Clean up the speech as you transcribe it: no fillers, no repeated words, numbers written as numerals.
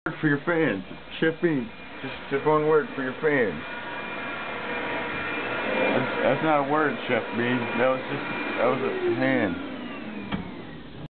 For your fans. Chef Bean. Just one word for your fans. That's not a word, Chef Bean. That was a hand.